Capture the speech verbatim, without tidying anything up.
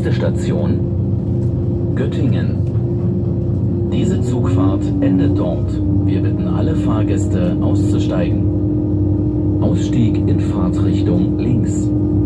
Nächste Station Göttingen. Diese Zugfahrt endet dort. Wir bitten alle Fahrgäste auszusteigen. Ausstieg in Fahrtrichtung links.